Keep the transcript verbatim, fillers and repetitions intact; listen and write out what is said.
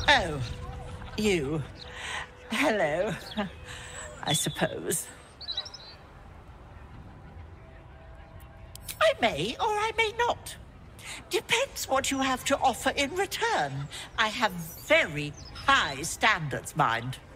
Oh, you. Hello, I suppose. I may or I may not. Depends what you have to offer in return. I have very high standards, mind.